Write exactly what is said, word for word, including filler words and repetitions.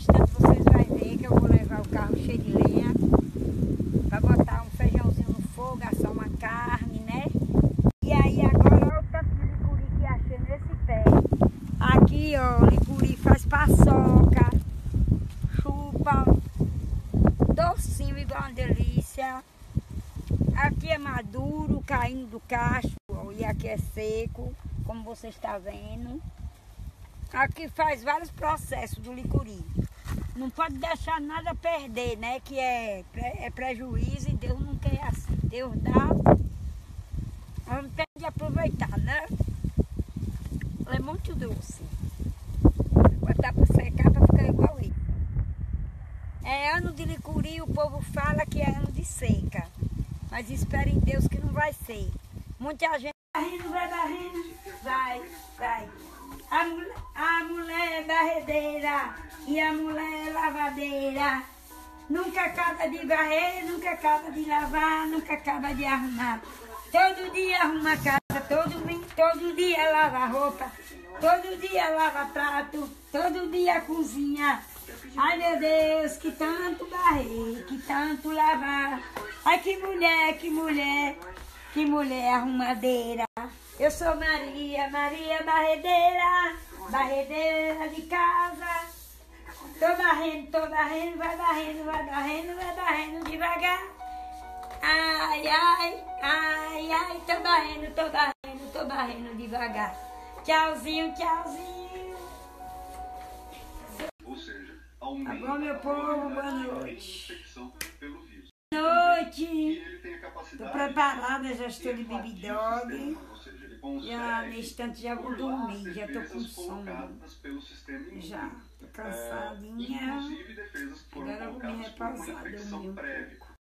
instante vocês vão ver que eu vou levar o carro cheio de lenha para botar um feijãozinho no fogo, assar uma carne, né? E aí agora olha o tanto de licuri que achei nesse pé. Aqui, ó, licuri faz paçoca, chupa, docinho igual uma delícia. Aqui é maduro, caindo do cacho, ó, e aqui é seco, como você está vendo. Aqui faz vários processos do licuri. Não pode deixar nada perder, né? Que é, é prejuízo e Deus não quer assim. Deus dá, vamos ter de aproveitar, né? Ela é muito doce. Vou botar para secar para ficar igual ele. É ano de licuri, o povo fala que é ano de seca. Mas espera em Deus que não vai ser. Muita gente vai rindo, vai barrendo, vai, vai. A mulher, a mulher é barredeira e a mulher é lavadeira. Nunca acaba de varrer, nunca acaba de lavar, nunca acaba de arrumar. Todo dia arruma a casa, todo, todo dia lava roupa, todo dia lava prato, todo dia cozinha. Ai meu Deus, que tanto barrer, que tanto lavar. Ai que mulher, que mulher, que mulher arrumadeira. Eu sou Maria, Maria barredeira, barredeira de casa. Tô barrendo, tô barrendo, vai barrendo, vai barrendo, vai barrendo devagar. Ai, ai, ai, ai, tô barrendo, tô barrendo, tô barrendo devagar. Tchauzinho, tchauzinho. Ou seja, Tá bom, meu povo, boa noite. pelo vírus. Boa noite. Ele tem a capacidade. Tô preparada, já estou de baby dog. Ou seja, ele consegue Já no instante já vou dormir, já tô com sono. colocadas pelo sistema imune. Já, tô cansadinha. Inclusive defesas que foram Agora eu vou me colocadas por uma repassar, infecção dormir um prévia.